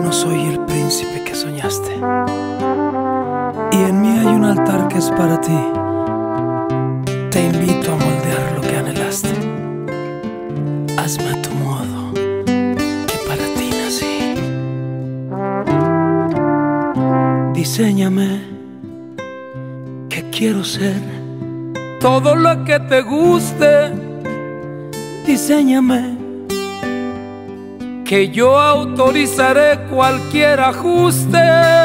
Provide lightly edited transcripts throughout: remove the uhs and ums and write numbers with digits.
no soy el príncipe que soñaste, y en mí hay un altar que es para ti. Te invito a moldear lo que anhelaste. Hazme a tu modo, que para ti nací. Diséñame, que quiero ser todo lo que te guste. Diséñame, que yo autorizaré cualquier ajuste.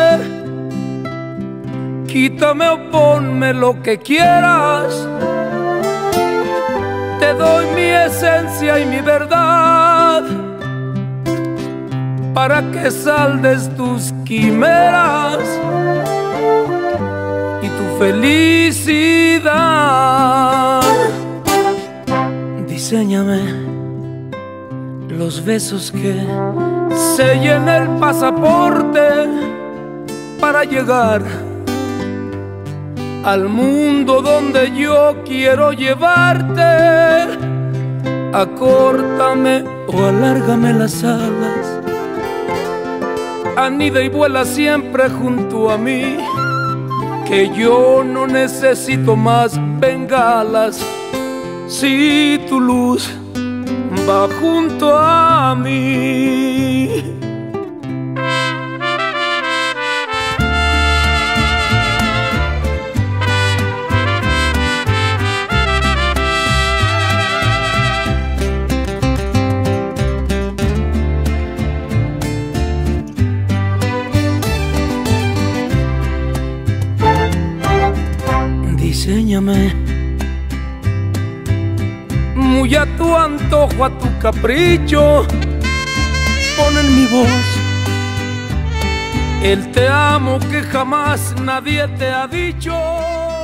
Quítame o ponme lo que quieras. Te doy mi esencia y mi verdad, para que saldes tus quimeras y tu felicidad. Diséñame los besos que sellen el pasaporte para llegar al mundo donde yo quiero llevarte. Acórtame o alárgame las alas, anida y vuela siempre junto a mí, que yo no necesito más bengalas si tu luz va junto a mí. Diséñame muy a tu antojo, a tu capricho. Pon en mi voz el te amo que jamás nadie te ha dicho.